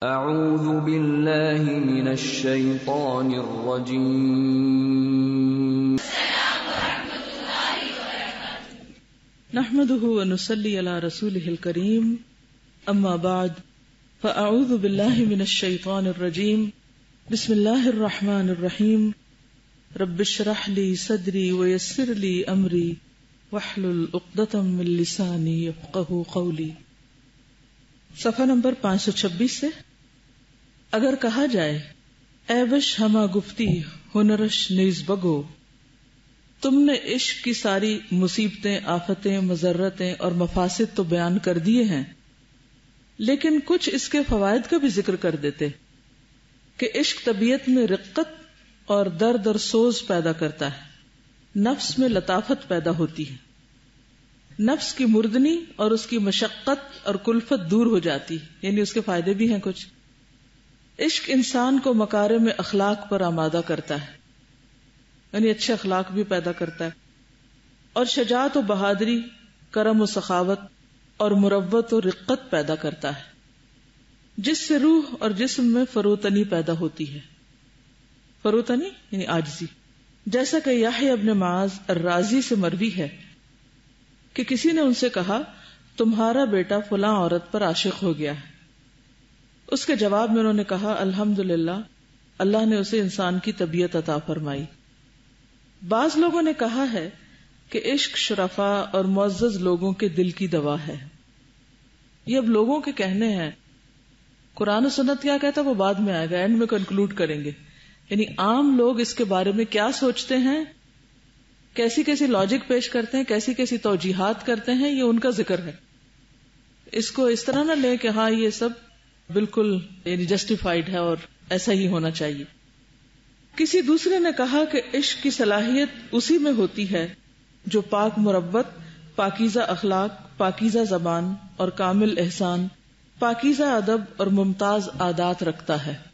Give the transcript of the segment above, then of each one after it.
اعوذ باللہ من الشیطان الرجیم. نحمده ونصلی علی رسوله الکریم. اما بعد فاعوذ باللہ من الشیطان الرجیم. بسم اللہ الرحمن الرحیم. رب اشرح لی صدری ویسر لی امری واحلل عقدۃ من لسانی یفقہوا قولی. صفحہ نمبر 526 سے. اگر کہا جائے اے بش ہما گفتی ہنرش نیز بگو، تم نے عشق کی ساری مصیبتیں، آفتیں، مضرتیں اور مفاسد تو بیان کر دیے ہیں، لیکن کچھ اس کے فوائد کا بھی ذکر کر دیتے کہ عشق طبیعت میں رقت اور درد اور سوز پیدا کرتا ہے، نفس میں لطافت پیدا ہوتی ہے، نفس کی مردنی اور اس کی مشقت اور کلفت دور ہو جاتی، یعنی اس کے فائدے بھی ہیں کچھ. عشق انسان کو مکارم اخلاق پر آمادہ کرتا ہے، یعنی اچھے اخلاق بھی پیدا کرتا ہے، اور شجاعت و بہادری، کرم و سخاوت اور مروت و رقت پیدا کرتا ہے، جس سے روح اور جسم میں فروتنی پیدا ہوتی ہے. فروتنی یعنی عاجزی. جیسا کہ یحییٰ ابن معاذ الرازی سے مروی ہے کہ کسی نے ان سے کہا تمہارا بیٹا فلاں عورت پر عاشق ہو گیا ہے. اس کے جواب میں انہوں نے کہا الحمدللہ، اللہ نے اسے انسان کی طبیعت عطا فرمائی. بعض لوگوں نے کہا ہے کہ عشق شرفاء اور معزز لوگوں کے دل کی دوا ہے. یہ اب لوگوں کے کہنے ہیں، قرآن و سنت کیا کہتا ہے وہ بعد میں آئے گا، اینڈ میں کنکلوڈ کریں گے. یعنی عام لوگ اس کے بارے میں کیا سوچتے ہیں، کیسی کیسی لاجک پیش کرتے ہیں، کیسی کیسی توجیحات کرتے ہیں، یہ ان کا ذکر ہے. اس کو اس طرح نہ لیں کہ ہاں یہ سب بالکل یعنی جسٹیفائیڈ ہے اور ایسا ہی ہونا چاہیے. کسی دوسرے نے کہا کہ عشق کی صلاحیت اسی میں ہوتی ہے جو پاک مروت، پاکیزہ اخلاق، پاکیزہ زبان اور کامل احسان، پاکیزہ ادب اور ممتاز عادات رکھتا ہے.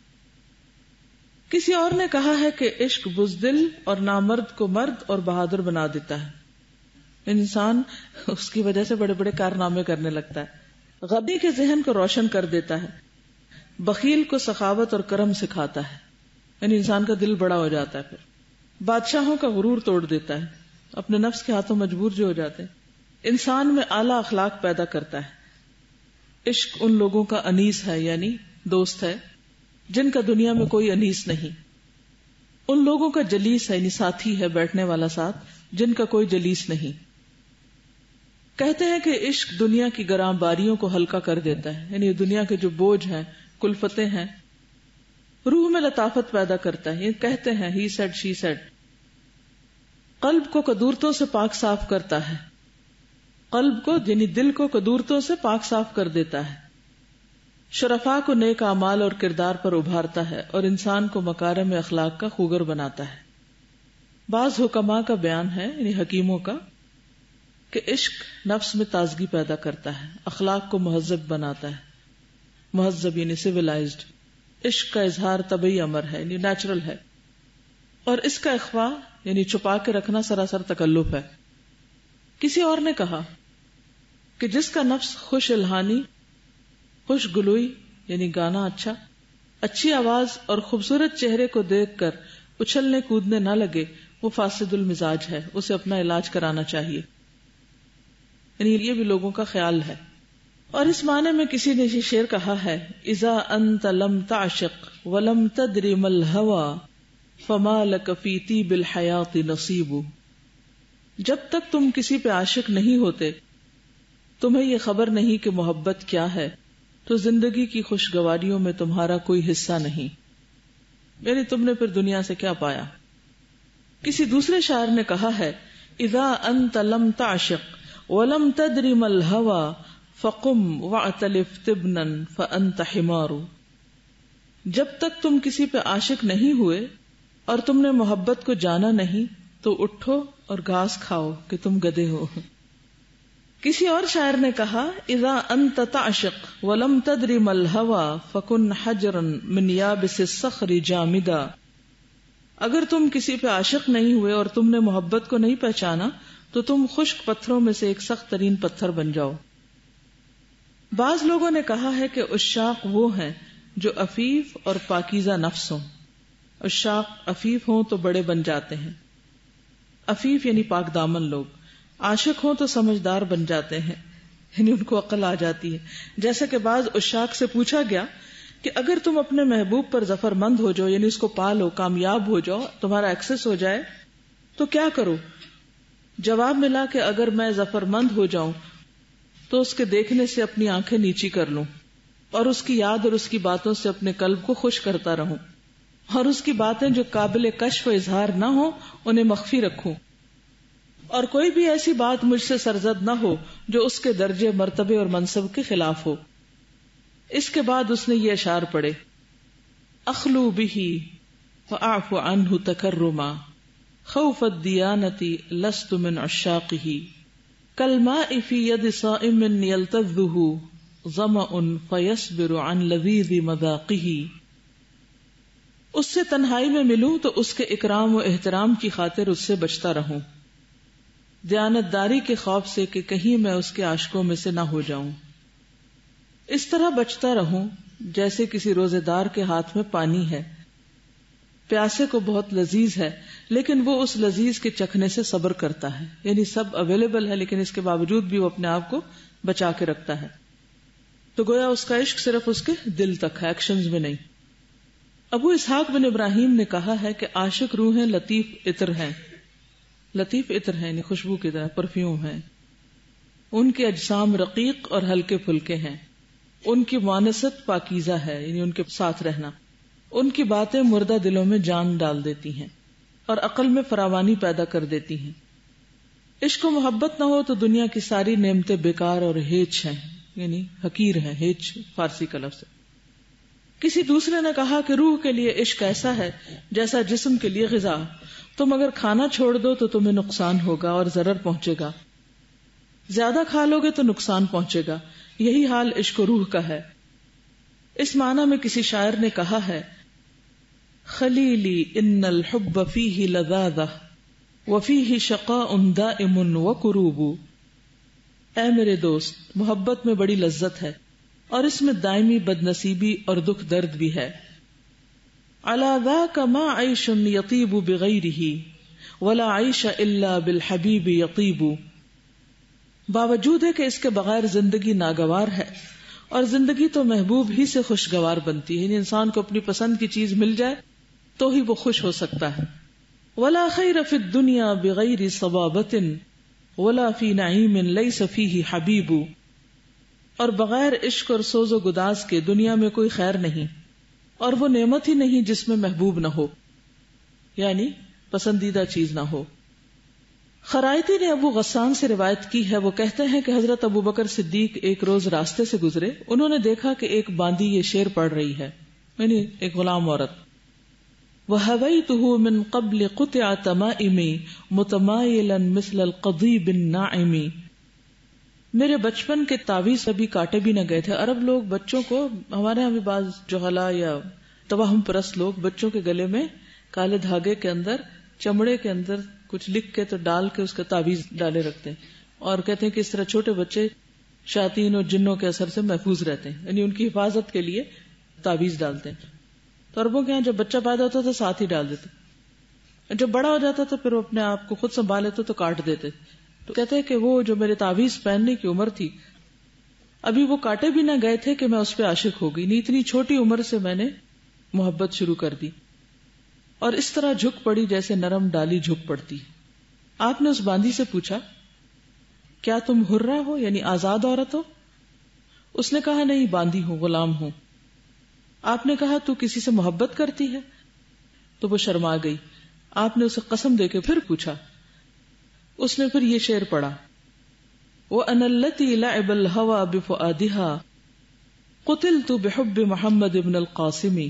کسی اور نے کہا ہے کہ عشق بزدل اور نامرد کو مرد اور بہادر بنا دیتا ہے. انسان اس کی وجہ سے بڑے بڑے کارنامے کرنے لگتا ہے. غبی کے ذہن کو روشن کر دیتا ہے، بخیل کو سخاوت اور کرم سکھاتا ہے، یعنی انسان کا دل بڑا ہو جاتا ہے. پھر بادشاہوں کا غرور توڑ دیتا ہے، اپنے نفس کے ہاتھوں مجبور جو ہو جاتے ہیں. انسان میں اعلیٰ اخلاق پیدا کرتا ہے. عشق ان لوگوں کا انیس ہے، یعنی دوست ہے جن کا دنیا میں کوئی انیس نہیں. ان لوگوں کا جلیس ہے، یعنی ساتھی ہے، بیٹھنے والا ساتھ جن کا کوئی جلیس نہیں. کہتے ہیں کہ عشق دنیا کی گراں باریوں کو ہلکا کر دیتا ہے، یعنی دنیا کے جو بوجھ ہیں، کلفتیں ہیں، روح میں لطافت پیدا کرتا ہے. یہ کہتے ہیں ہی سیڈ شی سیڈ. قلب کو کدورتوں سے پاک صاف کرتا ہے، قلب کو یعنی دل کو کدورتوں سے پاک صاف کر دیتا ہے. شرفاء کو نیک اعمال اور کردار پر ابھارتا ہے اور انسان کو مکارم اخلاق کا خوگر بناتا ہے. بعض حکماء کا بیان ہے، یعنی حکیموں کا، کہ عشق نفس میں تازگی پیدا کرتا ہے، اخلاق کو مہذب بناتا ہے. مہذب یعنی سویلائزڈ. عشق کا اظہار طبعی امر ہے، یعنی نیچرل ہے، اور اس کا اخفاء یعنی چھپا کے رکھنا سراسر تکلف ہے. کسی اور نے کہا کہ جس کا نفس خوش الہانی، خوش گلوئی یعنی گانا اچھا، اچھی آواز اور خوبصورت چہرے کو دیکھ کر اچھلنے کودنے نہ لگے، وہ فاسد المزاج ہے، اسے اپنا علاج کرانا چاہیے. یعنی یہ بھی لوگوں کا خیال ہے. اور اس معنی میں کسی نے یہ شعر کہا ہے، اذا انت لم تعشق ولم تدر ما الهوى فما لك في طيب الحیات نصیب. جب تک تم کسی پہ عاشق نہیں ہوتے، تمہیں یہ خبر نہیں کہ محبت کیا ہے، تو زندگی کی خوشگواریوں میں تمہارا کوئی حصہ نہیں، یعنی تم نے پھر دنیا سے کیا پایا. کسی دوسرے شاعر نے کہا ہے، اذا انت لم تعشق وَلَمْ تَدْرِ مَا الْهَوَى فَقُمْ وَاعْتَلِفْ طِبْنًا فَأَنْتَ حِمَارُ. جب تک تم کسی پہ عاشق نہیں ہوئے اور تم نے محبت کو جانا نہیں تو اٹھو اور گھاس کھاؤ کہ تم گدھے ہو. کسی اور شاعر نے کہا، اذا انت تعشق ولم تدر ما الهوى فكن حجرا من يابس الصخر جامدا. اگر تم کسی پہ عاشق نہیں ہوئے اور تم نے محبت کو نہیں پہچانا تو تم خشک پتھروں میں سے ایک سخت ترین پتھر بن جاؤ. بعض لوگوں نے کہا ہے کہ عشاق وہ ہیں جو عفیف اور پاکیزہ نفس ہوں. عشاق عفیف ہوں تو بڑے بن جاتے ہیں. عفیف یعنی پاک دامن لوگ. عاشق ہوں تو سمجھدار بن جاتے ہیں، یعنی ان کو عقل آ جاتی ہے. جیسا کہ بعض عشاق سے پوچھا گیا کہ اگر تم اپنے محبوب پر ظفر مند ہو جاؤ، یعنی اس کو پالو، کامیاب ہو جاؤ، تمہارا ایکسس ہو جائے تو کیا کرو؟ جواب ملا کہ اگر میں ظفر مند ہو جاؤں تو اس کے دیکھنے سے اپنی آنکھیں نیچی کر لوں، اور اس کی یاد اور اس کی باتوں سے اپنے قلب کو خوش کرتا رہوں، اور اس کی باتیں جو قابل کشف و اظہار نہ ہو انہیں مخفی رکھوں، اور کوئی بھی ایسی بات مجھ سے سرزد نہ ہو جو اس کے درجے، مرتبے اور منصب کے خلاف ہو. اس کے بعد اس نے یہ اشعار پڑھے: اخلو بہ فاعف عنہ تکرما خوف الدیانۃ لست من عشاقہ کالماء فی ید صائم یلتذہ ظمأ فیصبر عن لذیذ مذاقہ. اس سے تنہائی میں ملوں تو اس کے اکرام و احترام کی خاطر اس سے بچتا رہوں، دیانت داری کے خوف سے کہ کہیں میں اس کے عاشقوں میں سے نہ ہو جاؤں. اس طرح بچتا رہوں جیسے کسی روزے دار کے ہاتھ میں پانی ہے، پیاسے کو بہت لذیذ ہے لیکن وہ اس لذیذ کے چکھنے سے صبر کرتا ہے، یعنی سب اویلیبل ہے لیکن اس کے باوجود بھی وہ اپنے آپ کو بچا کے رکھتا ہے. تو گویا اس کا عشق صرف اس کے دل تک ہے، ایکشنز میں نہیں. ابو اسحاق بن ابراہیم نے کہا ہے کہ عاشق روحیں لطیف عطر ہیں، لطیف عطر ہیں یعنی خوشبو کی طرح، پرفیوم ہیں. ان کے اجسام رقیق اور ہلکے پھلکے ہیں، ان کی مانست پاکیزہ ہے یعنی ان کے ساتھ رہنا. ان کی باتیں مردہ دلوں میں جان ڈال دیتی ہیں اور عقل میں فراوانی پیدا کر دیتی ہیں. عشق و محبت نہ ہو تو دنیا کی ساری نعمتیں بیکار اور ہیچ ہیں، یعنی حقیر ہیں، ہیچ فارسی کا لفظ ہے. کسی دوسرے نے کہا کہ روح کے لیے عشق ایسا ہے جیسا جسم کے لیے غذا، تم اگر کھانا چھوڑ دو تو تمہیں نقصان ہوگا اور ضرر پہنچے گا، زیادہ کھا لو گے تو نقصان پہنچے گا. یہی حال عشق و روح کا ہے. اس معنی میں کسی شاعر نے کہا ہے: خلیلی ان الحب فیہ لذاذہ وفیہ شقاء دائم وکروب. اے میرے دوست، محبت میں بڑی لذت ہے اور اس میں دائمی بدنصیبی اور دکھ درد بھی ہے. علی ذاک ما عیش یطیب بغیرہ ولا عیش الا بالحبیب یطیب. باوجود ہے کہ اس کے بغیر زندگی ناگوار ہے اور زندگی تو محبوب ہی سے خوشگوار بنتی ہے، یعنی انسان کو اپنی پسند کی چیز مل جائے تو ہی وہ خوش ہو سکتا ہے. ولا خیر فی الدنیا بغیر صبابۃ ولا فی نعیم لیس فیہ حبیب. اور بغیر عشق اور سوز و گداز کے دنیا میں کوئی خیر نہیں، اور وہ نعمت ہی نہیں جس میں محبوب نہ ہو، یعنی پسندیدہ چیز نہ ہو. خرائطی نے ابو غسان سے روایت کی ہے، وہ کہتے ہیں کہ حضرت ابو بکر صدیق ایک روز راستے سے گزرے، انہوں نے دیکھا کہ ایک باندی یہ شعر پڑھ رہی ہے، یعنی ایک غلام عورت. وَهَوَيْتُهُ مِن قَبْلِ قُطِعَ تَمَائِمِ مُتَمَائِلًا مِثْلَ الْقَضِيبِ النَّاعِمِ. میرے بچپن کے تعویذ ابھی کاٹے بھی نہ گئے تھے. عرب لوگ بچوں کو، ہمارے یہاں بھی بعض جہلا یا توہم پرست لوگ بچوں کے گلے میں کالے دھاگے کے اندر، چمڑے کے اندر کچھ لکھ کے تو ڈال کے اس کا تعویذ ڈالے رکھتے ہیں، اور کہتے ہیں کہ اس طرح چھوٹے بچے شیاطین اور جنوں کے اثر سے محفوظ رہتے ہیں، یعنی ان کی حفاظت کے لیے تعویذ ڈالتے ہیں. تو عربوں کے یہاں جب بچہ پیدا ہوتا تھا ساتھ ہی ڈال دیتے، جب بڑا ہو جاتا تھا پھر وہ اپنے آپ کو خود سنبھال لیتے تو کاٹ دیتے. تو کہتے ہیں کہ وہ جو میرے تعویذ پہننے کی عمر تھی، ابھی وہ کاٹے بھی نہ گئے تھے کہ میں اس پہ عاشق ہو گئی، نہیں اتنی چھوٹی عمر سے میں نے محبت شروع کر دی، اور اس طرح جھک پڑی جیسے نرم ڈالی جھک پڑتی. آپ نے اس باندی سے پوچھا کیا تم حرہ ہو یعنی آزاد عورت ہو؟ اس نے کہا نہیں، باندی ہوں، غلام ہوں. آپ نے کہا تو کسی سے محبت کرتی ہے؟ تو وہ شرما گئی. آپ نے اسے قسم دے کے پھر پوچھا. اس نے پھر یہ شعر پڑھا: وَأَنَا الَّتِي لَعِبَ الْهَوَى بِفُؤَادِهَا قُتِلْتُ بِحُبِّ محمد بن القاسم.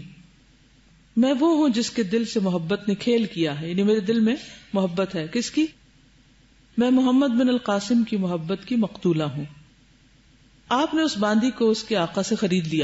میں وہ ہوں جس کے دل سے محبت نے کھیل کیا ہے، یعنی میرے دل میں محبت ہے. کس کی؟ میں محمد بن القاسم کی محبت کی مقتولہ ہوں. آپ نے اس باندی کو اس کے آقا سے خرید لیا.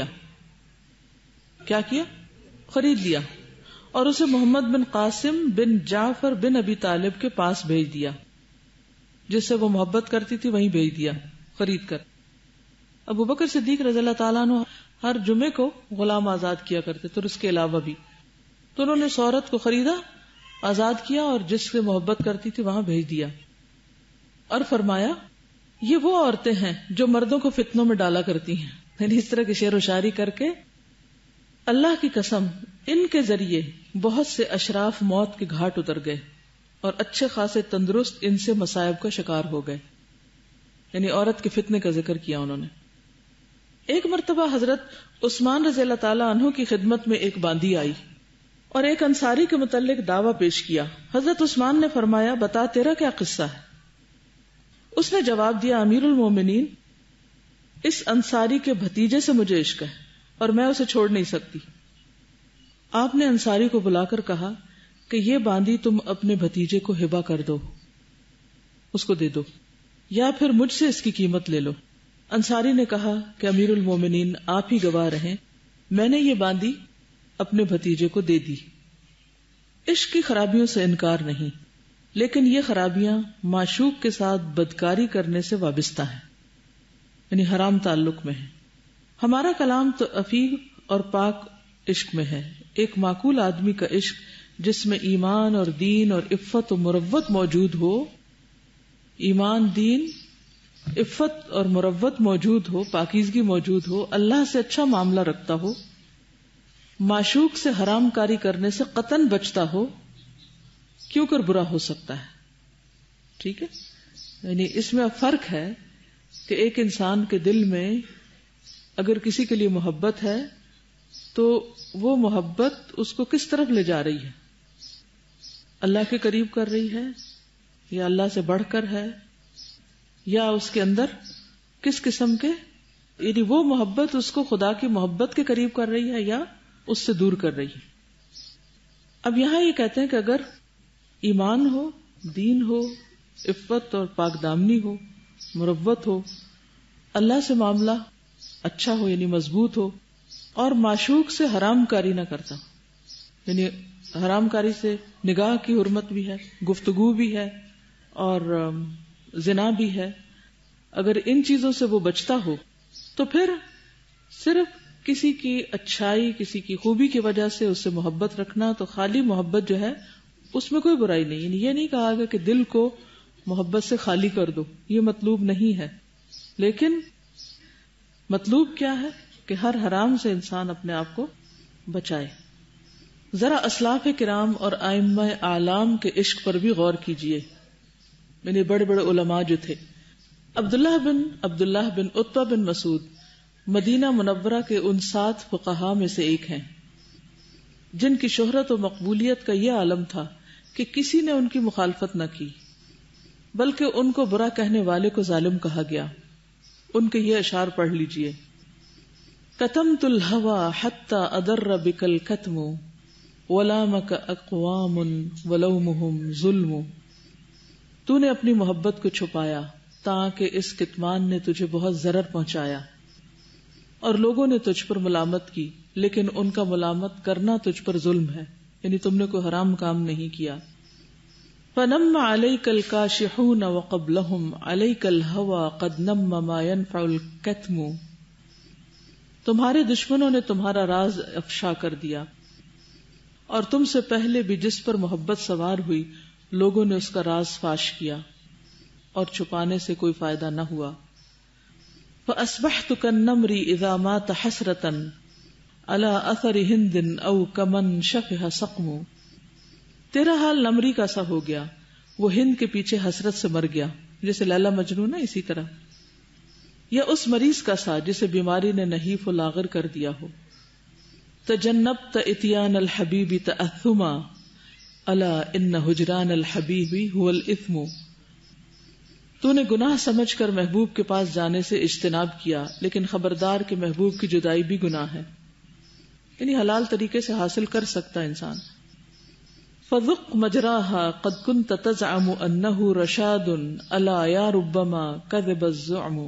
کیا کیا؟ خرید لیا، اور اسے محمد بن قاسم بن جعفر بن ابی طالب کے پاس بھیج دیا، جس سے وہ محبت کرتی تھی وہیں بھیج دیا خرید کر. ابو بکر صدیق رضی اللہ تعالیٰ عنہ ہر جمعے کو غلام آزاد کیا کرتے تھے اور اس کے علاوہ بھی. تو انہوں نے اس عورت کو خریدا، آزاد کیا اور جس سے محبت کرتی تھی وہاں بھیج دیا. اور فرمایا یہ وہ عورتیں ہیں جو مردوں کو فتنوں میں ڈالا کرتی ہیں. یعنی اس طرح کی شعر و شاعری کر کے اللہ کی قسم ان کے ذریعے بہت سے اشراف موت کے گھاٹ اتر گئے اور اچھے خاصے تندرست ان سے مصائب کا شکار ہو گئے. یعنی عورت کے فتنے کا ذکر کیا انہوں نے. ایک مرتبہ حضرت عثمان رضی اللہ تعالی عنہ کی خدمت میں ایک باندی آئی اور ایک انصاری کے متعلق دعویٰ پیش کیا. حضرت عثمان نے فرمایا بتا تیرا کیا قصہ ہے؟ اس نے جواب دیا امیر المومنین اس انصاری کے بھتیجے سے مجھے عشق ہے اور میں اسے چھوڑ نہیں سکتی. آپ نے انصاری کو بلا کر کہا کہ یہ باندی تم اپنے بھتیجے کو ہبہ کر دو، اس کو دے دو، یا پھر مجھ سے اس کی قیمت لے لو. انصاری نے کہا کہ امیر المومنین آپ ہی گواہ رہیں، میں نے یہ باندی اپنے بھتیجے کو دے دی. عشق کی خرابیوں سے انکار نہیں، لیکن یہ خرابیاں معشوق کے ساتھ بدکاری کرنے سے وابستہ ہیں، یعنی حرام تعلق میں ہیں. ہمارا کلام تو عفیف اور پاک عشق میں ہے. ایک معقول آدمی کا عشق جس میں ایمان اور دین اور عفت و مروت موجود ہو، ایمان، دین، عفت اور مروت موجود ہو، پاکیزگی موجود ہو، اللہ سے اچھا معاملہ رکھتا ہو، معشوق سے حرام کاری کرنے سے قطعاً بچتا ہو، کیوں کر برا ہو سکتا ہے. ٹھیک ہے، یعنی اس میں اب فرق ہے کہ ایک انسان کے دل میں اگر کسی کے لیے محبت ہے تو وہ محبت اس کو کس طرف لے جا رہی ہے، اللہ کے قریب کر رہی ہے یا اللہ سے بڑھ کر ہے، یا اس کے اندر کس قسم کے، یعنی وہ محبت اس کو خدا کی محبت کے قریب کر رہی ہے یا اس سے دور کر رہی ہے. اب یہاں یہ کہتے ہیں کہ اگر ایمان ہو، دین ہو، عفت اور پاک دامنی ہو، مروت ہو، اللہ سے معاملہ اچھا ہو یعنی مضبوط ہو، اور معشوق سے حرام کاری نہ کرتا، یعنی حرام کاری سے نگاہ کی حرمت بھی ہے، گفتگو بھی ہے اور زنا بھی ہے، اگر ان چیزوں سے وہ بچتا ہو تو پھر صرف کسی کی اچھائی، کسی کی خوبی کی وجہ سے اس سے محبت رکھنا تو خالی محبت جو ہے اس میں کوئی برائی نہیں. یعنی یہ نہیں کہا گیا کہ دل کو محبت سے خالی کر دو، یہ مطلوب نہیں ہے، لیکن مطلوب کیا ہے کہ ہر حرام سے انسان اپنے آپ کو بچائے. ذرا اسلاف کرام اور ائمہ اعلام کے عشق پر بھی غور کیجئے، یعنی بڑے بڑے علماء جو تھے. عبداللہ بن عتبہ بن مسعود مدینہ منورہ کے ان 7 فقہاء میں سے ایک ہیں جن کی شہرت و مقبولیت کا یہ عالم تھا کہ کسی نے ان کی مخالفت نہ کی، بلکہ ان کو برا کہنے والے کو ظالم کہا گیا. ان کے یہ اشعار پڑھ لیجئے. کتمت الہوى حتی ادر بک الکتم ولامک اقوام ولومہم ظلم. تو نے اپنی محبت کو چھپایا تاکہ اس کتمان نے تجھے بہت ضرر پہنچایا، اور لوگوں نے تجھ پر ملامت کی، لیکن ان کا ملامت کرنا تجھ پر ظلم ہے، یعنی تم نے کوئی حرام کام نہیں کیا. فنم علیک الکاشحون وقبلہم علیک الہوى قد نم ما ينفع الکتم. تمہارے دشمنوں نے تمہارا راز افشا کر دیا، اور تم سے پہلے بھی جس پر محبت سوار ہوئی لوگوں نے اس کا راز فاش کیا، اور چھپانے سے کوئی فائدہ نہ ہوا. فأصبحت كالنمر اذا مات حسرة على اثر ہند او کمن شفہ سقم. تیرا حال نمری کا سا ہو گیا، وہ ہند کے پیچھے حسرت سے مر گیا، جیسے لیلا مجنون ہے اسی طرح، یا اس مریض کا سا جسے بیماری نے نحیف و لاغر کر دیا ہو. تجنبت اتیان الحبیب تأثما الا ان ہجران الحبیب هو الاثم. تو نے گناہ سمجھ کر محبوب کے پاس جانے سے اجتناب کیا، لیکن خبردار کہ محبوب کی جدائی بھی گناہ ہے، یعنی حلال طریقے سے حاصل کر سکتا انسان. فذق مجراها قد كنت تزعم انه رشاد الا یا ربما كذب الزعم.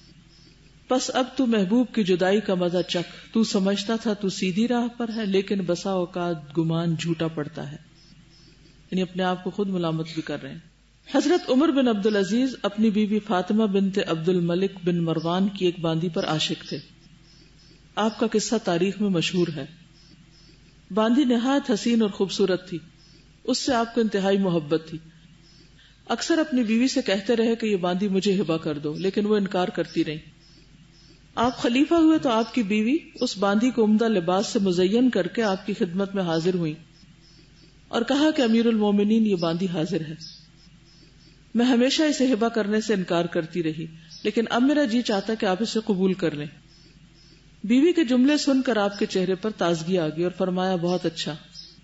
پس اب تو محبوب کی جدائی کا مزہ چکھ، تو سمجھتا تھا تو سیدھی راہ پر ہے، لیکن بسا اوقات گمان جھوٹا پڑتا ہے، یعنی اپنے آپ کو خود ملامت بھی کر رہے ہیں. حضرت عمر بن عبدالعزیز اپنی بیوی فاطمہ بنت عبد الملک بن مروان کی ایک باندی پر عاشق تھے. آپ کا قصہ تاریخ میں مشہور ہے. باندی نہایت حسین اور خوبصورت تھی، اس سے آپ کو انتہائی محبت تھی. اکثر اپنی بیوی سے کہتے رہے کہ یہ باندی مجھے ہبہ کر دو، لیکن وہ انکار کرتی رہی. آپ خلیفہ ہوئے تو آپ کی بیوی اس باندی کو عمدہ لباس سے مزین کر کے آپ کی خدمت میں حاضر ہوئی اور کہا کہ امیر المومنین یہ باندی حاضر ہے. میں ہمیشہ اسے ہبہ کرنے سے انکار کرتی رہی، لیکن اب میرا جی چاہتا کہ آپ اسے قبول کر لیں. بیوی کے جملے سن کر آپ کے چہرے پر تازگی آ گئی اور فرمایا بہت اچھا.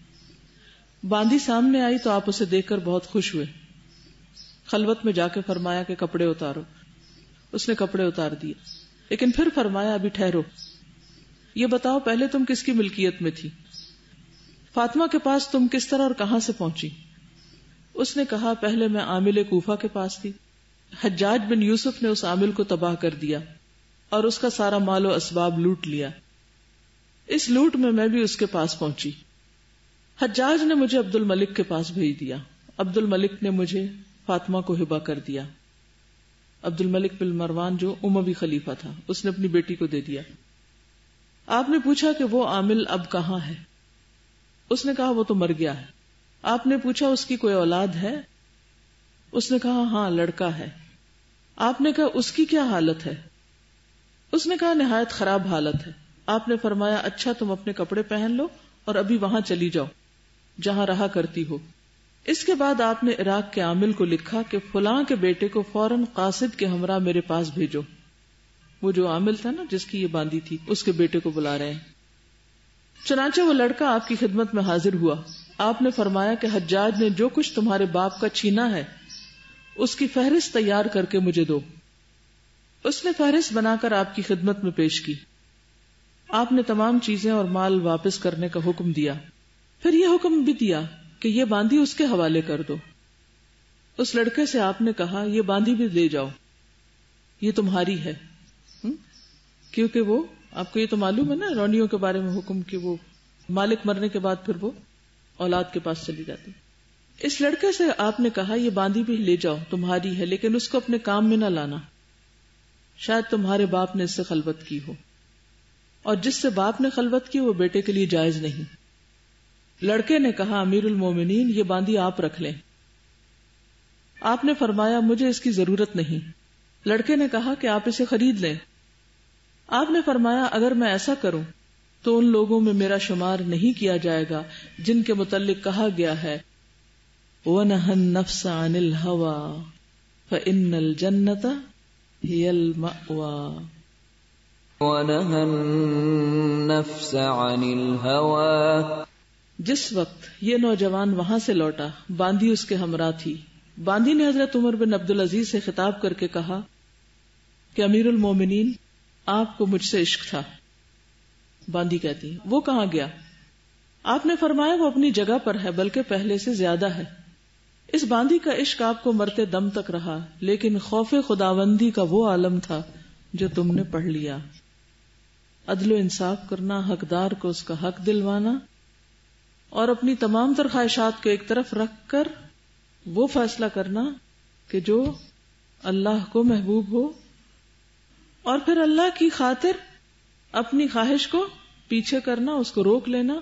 باندی سامنے آئی تو آپ اسے دیکھ کر بہت خوش ہوئے. خلوت میں جا کے فرمایا کہ کپڑے اتارو. اس نے کپڑے اتار دیے، لیکن پھر فرمایا ابھی ٹھہرو، یہ بتاؤ پہلے تم کس کی ملکیت میں تھی؟ فاطمہ کے پاس تم کس طرح اور کہاں سے پہنچی؟ اس نے کہا پہلے میں عامل کوفہ کے پاس تھی. حجاج بن یوسف نے اس عامل کو تباہ کر دیا اور اس کا سارا مال و اسباب لوٹ لیا. اس لوٹ میں بھی اس کے پاس پہنچی. حجاج نے مجھے عبد الملک کے پاس بھیج دیا. عبد الملک نے مجھے فاطمہ کو ہبہ کر دیا. عبد الملک بن مروان جو اموی خلیفہ تھا، اس نے اپنی بیٹی کو دے دیا. آپ نے پوچھا کہ وہ عامل اب کہاں ہے؟ اس نے کہا وہ تو مر گیا ہے. آپ نے پوچھا اس کی کوئی اولاد ہے؟ اس نے کہا ہاں لڑکا ہے. آپ نے کہا اس کی کیا حالت ہے؟ اس نے کہا نہایت خراب حالت ہے. آپ نے فرمایا اچھا تم اپنے کپڑے پہن لو اور ابھی وہاں چلی جاؤ جہاں رہا کرتی ہو. اس کے بعد آپ نے عراق کے عامل کو لکھا کہ فلاں کے بیٹے کو فوراً قاصد کے ہمراہ میرے پاس بھیجو. وہ جو عامل تھا نا جس کی یہ باندی تھی، اس کے بیٹے کو بلا رہے ہیں. چنانچہ وہ لڑکا آپ کی خدمت میں حاضر ہوا. آپ نے فرمایا کہ حجاج نے جو کچھ تمہارے باپ کا چھینا ہے اس کی فہرست تیار کر کے مجھے دو. اس نے فہرست بنا کر آپ کی خدمت میں پیش کی. آپ نے تمام چیزیں اور مال واپس کرنے کا حکم دیا. پھر یہ حکم بھی دیا کہ یہ باندی اس کے حوالے کر دو. اس لڑکے سے آپ نے کہا یہ باندی بھی لے جاؤ، یہ تمہاری ہے. کیونکہ وہ آپ کو یہ تو معلوم ہے نا رونیوں کے بارے میں حکم کہ وہ مالک مرنے کے بعد پھر وہ اولاد کے پاس چلی جاتی. اس لڑکے سے آپ نے کہا یہ باندی بھی لے جاؤ، تمہاری ہے، لیکن اس کو اپنے کام میں نہ لانا، شاید تمہارے باپ نے اس سے خلوت کی ہو، اور جس سے باپ نے خلوت کی وہ بیٹے کے لیے جائز نہیں. لڑکے نے کہا امیر المومنین یہ باندی آپ رکھ لیں. آپ نے فرمایا مجھے اس کی ضرورت نہیں. لڑکے نے کہا کہ آپ اسے خرید لیں. آپ نے فرمایا اگر میں ایسا کروں تو ان لوگوں میں میرا شمار نہیں کیا جائے گا جن کے متعلق کہا گیا ہے وَنَهَى النَّفْسَ عَنِ الْهَوَى فَإِنَّ الْجَنَّةَ هِيَ الْمَأْوَى. وَنَهَى النَّفْسَ عَنِ الْهَوَى. جس وقت یہ نوجوان وہاں سے لوٹا باندی اس کے ہمراہ تھی. باندی نے حضرت عمر بن عبدالعزیز سے خطاب کر کے کہا کہ امیر المومنین آپ کو مجھ سے عشق تھا. باندی کہتی وہ کہاں گیا؟ آپ نے فرمایا وہ اپنی جگہ پر ہے بلکہ پہلے سے زیادہ ہے. اس باندی کا عشق آپ کو مرتے دم تک رہا، لیکن خوف خداوندی کا وہ عالم تھا جو تم نے پڑھ لیا. عدل و انصاف کرنا، حقدار کو اس کا حق دلوانا اور اپنی تمام تر خواہشات کو ایک طرف رکھ کر وہ فیصلہ کرنا کہ جو اللہ کو محبوب ہو، اور پھر اللہ کی خاطر اپنی خواہش کو پیچھے کرنا، اس کو روک لینا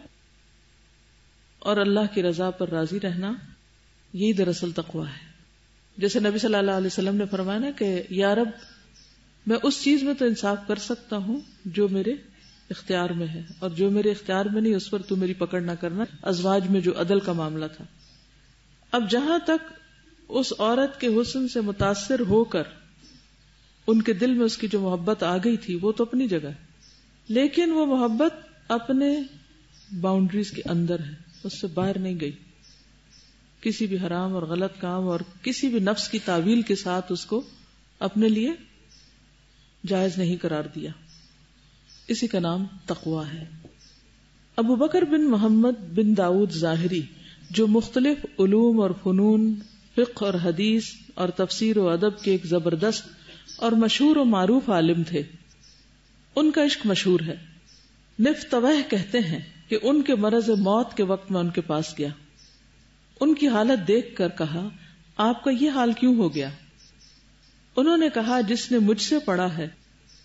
اور اللہ کی رضا پر راضی رہنا. یہی دراصل تقویٰ ہے. جیسے نبی صلی اللہ علیہ وسلم نے فرمایا نا کہ یا رب میں اس چیز میں تو انصاف کر سکتا ہوں جو میرے اختیار میں ہے، اور جو میرے اختیار میں نہیں اس پر تو میری پکڑ نہ کرنا. ازواج میں جو عدل کا معاملہ تھا، اب جہاں تک اس عورت کے حسن سے متاثر ہو کر ان کے دل میں اس کی جو محبت آ گئی تھی وہ تو اپنی جگہ ہے، لیکن وہ محبت اپنے باؤنڈریز کے اندر ہے، اس سے باہر نہیں گئی. کسی بھی حرام اور غلط کام اور کسی بھی نفس کی تعویل کے ساتھ اس کو اپنے لیے جائز نہیں قرار دیا. اسی کا نام تقویٰ ہے. ابو بکر بن محمد بن داؤد ظاہری جو مختلف علوم اور فنون، فقہ اور حدیث اور تفسیر و ادب کے ایک زبردست اور مشہور و معروف عالم تھے، ان کا عشق مشہور ہے. نفتوہ کہتے ہیں کہ ان کے مرض موت کے وقت میں ان کے پاس گیا. ان کی حالت دیکھ کر کہا آپ کا یہ حال کیوں ہو گیا؟ انہوں نے کہا جس نے مجھ سے پڑھا ہے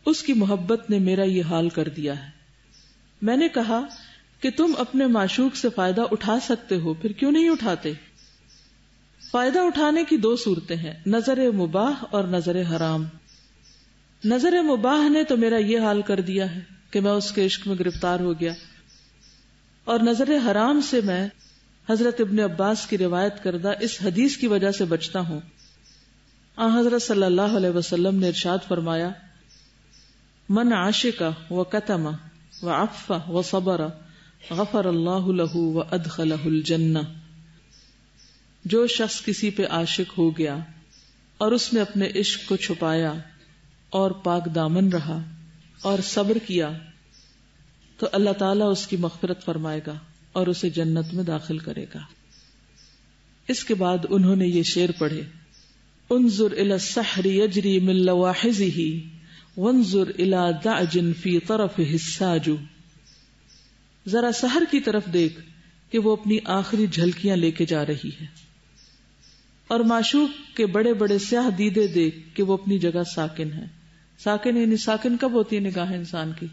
اس کی محبت نے میرا یہ حال کر دیا ہے۔ میں نے کہا کہ تم اپنے معشوق سے فائدہ اٹھا سکتے ہو، پھر کیوں نہیں اٹھاتے؟ فائدہ اٹھانے کی دو صورتیں ہیں، نظر مباح اور نظر حرام۔ نظر مباح نے تو میرا یہ حال کر دیا ہے کہ میں اس کے عشق میں گرفتار ہو گیا، اور نظر حرام سے میں حضرت ابن عباس کی روایت کردہ اس حدیث کی وجہ سے بچتا ہوں۔ حضرت صلی اللہ علیہ وسلم نے ارشاد فرمایا، من عاشق وکتم وعف وصبر غفر اللہ لہ وادخلہ الجنہ۔ جو شخص کسی پہ عاشق ہو گیا اور اس نے اپنے عشق کو چھپایا اور پاک دامن رہا اور صبر کیا تو اللہ تعالیٰ اس کی مغفرت فرمائے گا اور اسے جنت میں داخل کرے گا۔ اس کے بعد انہوں نے یہ شعر پڑھے، انظر الی السحر یجری من لواحظہ وانظر الی دعج فی طرفہ الساج۔ ذرا سحر کی طرف دیکھ کہ وہ اپنی آخری جھلکیاں لے کے جا رہی ہے، اور معشوق کے بڑے بڑے سیاہ دیدے دیکھ کہ وہ اپنی جگہ ساکن ہے۔ ساکن یعنی ساکن کب ہوتی ہے نگاہ انسان کی؟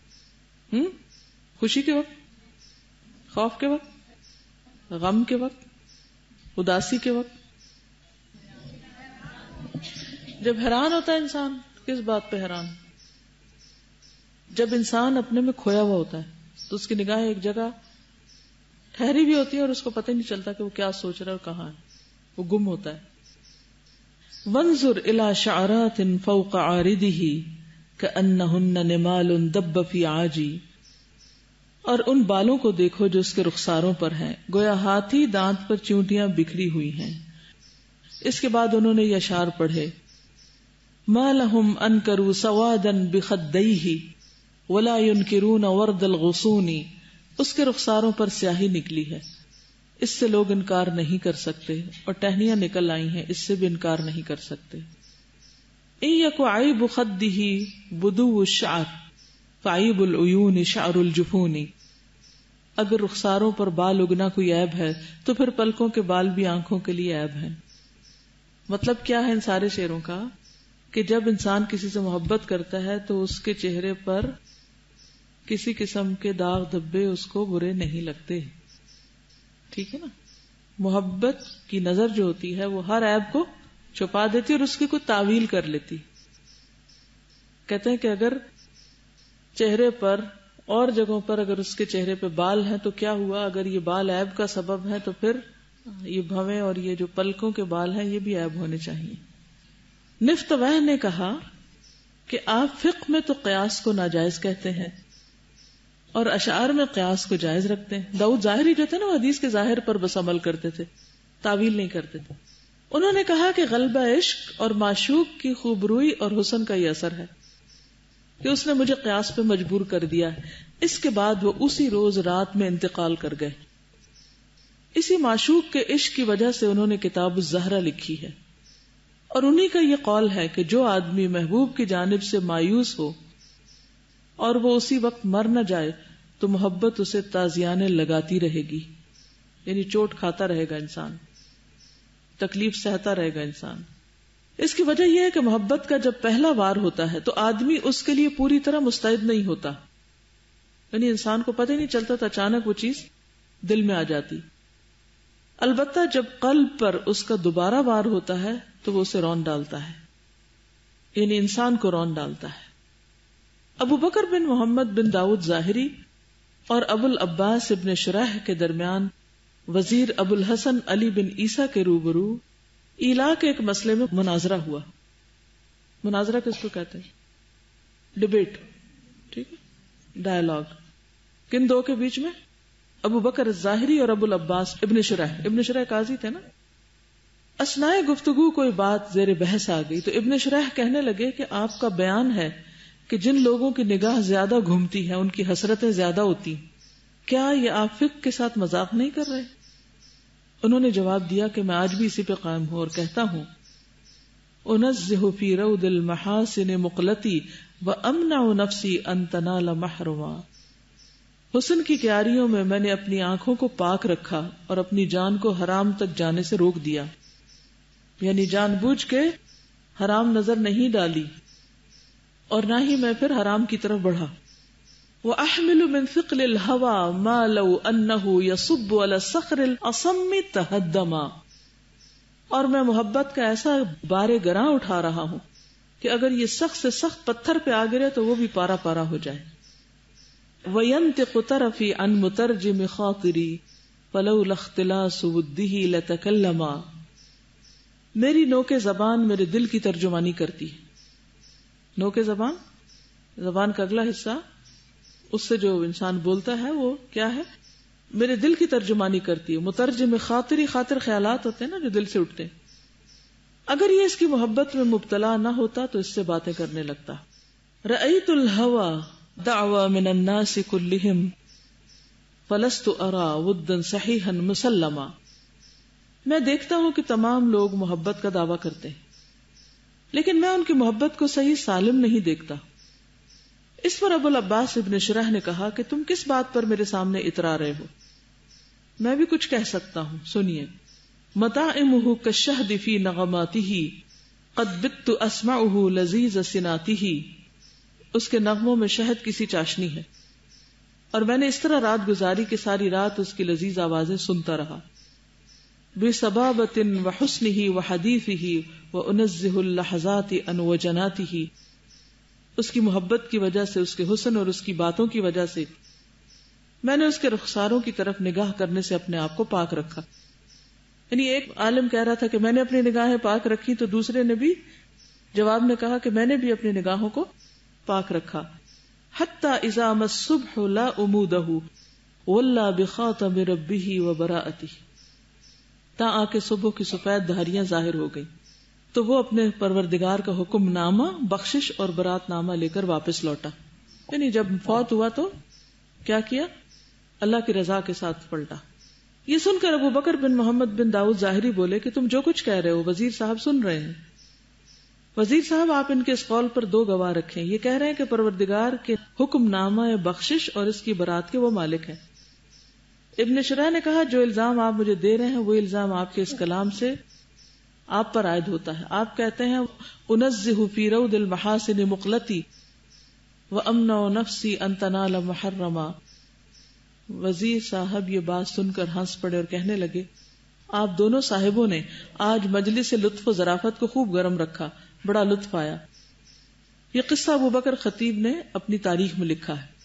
خوشی کے وقت، خوف کے وقت، غم کے وقت، اداسی کے وقت، جب حیران ہوتا ہے انسان۔ کس بات پہ حیران؟ جب انسان اپنے میں کھویا ہوا ہوتا ہے تو اس کی نگاہ ایک جگہ ٹھہری بھی ہوتی ہے اور اس کو پتہ نہیں چلتا کہ وہ کیا سوچ رہا ہے اور کہاں ہے، وہ گم ہوتا ہے۔ وانظر الی شعرات فوق عارضہ کأنہن نمال دب فی عاجی۔ اور ان بالوں کو دیکھو جو اس کے رخساروں پر ہیں، گویا ہاتھی دانت پر چونٹیاں بکھری ہوئی ہیں۔ اس کے بعد انہوں نے یہ اشعار پڑھے، ما لہم انکروا سوادا بخدیہ ولا ينکرون ورد الغصون۔ اس کے رخساروں پر سیاہی نکلی ہے، اس سے لوگ انکار نہیں کر سکتے، اور ٹہنیاں نکل آئی ہیں، اس سے بھی انکار نہیں کر سکتے۔ ان یک عیب خدہ بدو الشعر فعیب العیون شعر الجفون۔ اگر رخساروں پر بال اگنا کوئی عیب ہے تو پھر پلکوں کے بال بھی آنکھوں کے لیے عیب ہیں۔ مطلب کیا ہے ان سارے شعروں کا؟ کہ جب انسان کسی سے محبت کرتا ہے تو اس کے چہرے پر کسی قسم کے داغ دھبے اس کو برے نہیں لگتے، ٹھیک ہے نا؟ محبت کی نظر جو ہوتی ہے وہ ہر عیب کو چھپا دیتی اور اس کی کوئی تعویل کر لیتی۔ کہتے ہیں کہ اگر چہرے پر اور جگہوں پر اگر اس کے چہرے پہ بال ہیں تو کیا ہوا، اگر یہ بال عیب کا سبب ہے تو پھر یہ بھویں اور یہ جو پلکوں کے بال ہیں یہ بھی عیب ہونے چاہیے۔ نفتوہ نے کہا کہ آپ فقہ میں تو قیاس کو ناجائز کہتے ہیں اور اشعار میں قیاس کو جائز رکھتے ہیں۔ داؤد ظاہری جو تھے نا وہ حدیث کے ظاہر پر بس عمل کرتے تھے، تعویل نہیں کرتے تھے۔ انہوں نے کہا کہ غلبہ عشق اور معشوق کی خوبروئی اور حسن کا یہ اثر ہے کہ اس نے مجھے قیاس پہ مجبور کر دیا۔ اس کے بعد وہ اسی روز رات میں انتقال کر گئے۔ اسی معشوق کے عشق کی وجہ سے انہوں نے کتاب الزہرہ لکھی ہے، اور انہی کا یہ قول ہے کہ جو آدمی محبوب کی جانب سے مایوس ہو اور وہ اسی وقت مر نہ جائے تو محبت اسے تازیانے لگاتی رہے گی، یعنی چوٹ کھاتا رہے گا انسان، تکلیف سہتا رہے گا انسان۔ اس کی وجہ یہ ہے کہ محبت کا جب پہلا وار ہوتا ہے تو آدمی اس کے لیے پوری طرح مستعد نہیں ہوتا، یعنی انسان کو پتہ ہی نہیں چلتا تو اچانک وہ چیز دل میں آ جاتی۔ البتہ جب قلب پر اس کا دوبارہ وار ہوتا ہے تو وہ اسے رون ڈالتا ہے، یعنی انسان کو رون ڈالتا ہے۔ ابو بکر بن محمد بن داؤد ظاہری اور ابو العباس ابن شرح کے درمیان وزیر ابو الحسن علی بن عیسیٰ کے روبرو ایلا کے ایک مسئلے میں مناظرہ ہوا۔ مناظرہ کس کو کہتے ہیں؟ ڈیبیٹ، ٹھیک ہے، ڈائلاگ۔ کن دو کے بیچ میں؟ ابو بکر الظاہری اور ابو العباس ابن شرح۔ ابن شرح قاضی تھے نا۔ اثناء گفتگو کوئی بات زیر بحث آ گئی تو ابن شرح کہنے لگے کہ آپ کا بیان ہے کہ جن لوگوں کی نگاہ زیادہ گھومتی ہے ان کی حسرتیں زیادہ ہوتی، کیا یہ آپ فقہ کے ساتھ مذاق نہیں کر رہے؟ انہوں نے جواب دیا کہ میں آج بھی اسی پہ قائم ہوں اور کہتا ہوں، انزہ فی روض المحاسن مقلتی وامنع نفسی ان تنال محرما۔ حسن کی کیاریوں میں میں نے اپنی آنکھوں کو پاک رکھا اور اپنی جان کو حرام تک جانے سے روک دیا، یعنی جان بوجھ کے حرام نظر نہیں ڈالی اور نہ ہی میں پھر حرام کی طرف بڑھا. وَأَحْمِلُ مِنْ ثِقْلِ الْهَوَى مَا لَوْ أَنَّهُ يَصُبُّ عَلَى الصَّخْرِ الْأَصَمِّ تَهَدَّمَا. اور میں محبت کا ایسا بار گراں اٹھا رہا ہوں کہ اگر یہ سخت سے سخت پتھر پہ آ گرے تو وہ بھی پارا پارا ہو جائے. وَيَنْتِقُ طَرَفِي عَنْ مُتَرْجِمِ خَاطِرِي فَلَوْلَا اخْتِلَاسُ وُدِّهِ لَتَكَلَّمَا. میری نوک زبان میرے دل کی ترجمانی کرتی ہے. نوک زبان کا اگلا حصہ، اس سے جو انسان بولتا ہے وہ کیا ہے؟ میرے دل کی ترجمانی کرتی ہے. مترجم خاطری، خاطر خیالات ہوتے ہیں نا جو دل سے اٹھتے ہیں. اگر یہ اس کی محبت میں مبتلا نہ ہوتا تو اس سے باتیں کرنے لگتا. رأیت الہوى دعوى من الناس كلهم فلست ارى ودا صحیحا مسلما. میں دیکھتا ہوں کہ تمام لوگ محبت کا دعویٰ کرتے ہیں لیکن میں ان کی محبت کو صحیح سالم نہیں دیکھتا. اس پر ابو العباس ابن شرح نے کہا کہ تم کس بات پر میرے سامنے اترا رہے ہو؟ میں بھی کچھ کہہ سکتا ہوں، سنیے. مطاعمہ کالشہد فی نغماتہ قد بت اسمعہ لذیذ صناتہ. اس کے نغموں میں شہد کی سی چاشنی ہے اور میں نے اس طرح رات گزاری کہ ساری رات اس کی لذیذ آوازیں سنتا رہا. بصبابۃ وحسنہ وحدیثہ وانزہ اللحظات عن وجناتہ. اس کی محبت کی وجہ سے، اس کے حسن اور اس کی باتوں کی وجہ سے میں نے اس کے رخساروں کی طرف نگاہ کرنے سے اپنے آپ کو پاک رکھا. یعنی ایک عالم کہہ رہا تھا کہ میں نے اپنی نگاہیں پاک رکھی، تو دوسرے نے بھی جواب میں کہا کہ میں نے بھی اپنی نگاہوں کو پاک رکھا. حتی اذا مس الصبح لا امودہ ولا بخاتم ربہ وبراءتہ. تا آ کے صبح کی سفید دھاریاں ظاہر ہو گئی تو وہ اپنے پروردگار کا حکم نامہ، بخشش اور برات نامہ لے کر واپس لوٹا. یعنی جب فوت ہوا تو کیا کیا؟ اللہ کی رضا کے ساتھ پلٹا. یہ سن کر ابو بکر بن محمد بن داؤد ظاہری بولے کہ تم جو کچھ کہہ رہے ہو وزیر صاحب سن رہے ہیں. وزیر صاحب آپ ان کے اس قول پر 2 گواہ رکھیں. یہ کہہ رہے ہیں کہ پروردگار کے حکم نامہ بخشش اور اس کی برات کے وہ مالک ہیں. ابن شرح نے کہا جو الزام آپ مجھے دے رہے ہیں وہ الزام آپ کے اس کلام سے آپ پر عائد ہوتا ہے. آپ کہتے ہیں انزہ فی روض المحاسن مقلتی وامنع نفسی ان تنال محرما. وزیر صاحب یہ بات سن کر ہنس پڑے اور کہنے لگے آپ دونوں صاحبوں نے آج مجلس لطف و ظرافت کو خوب گرم رکھا، بڑا لطف آیا. یہ قصہ ابو بکر خطیب نے اپنی تاریخ میں لکھا ہے.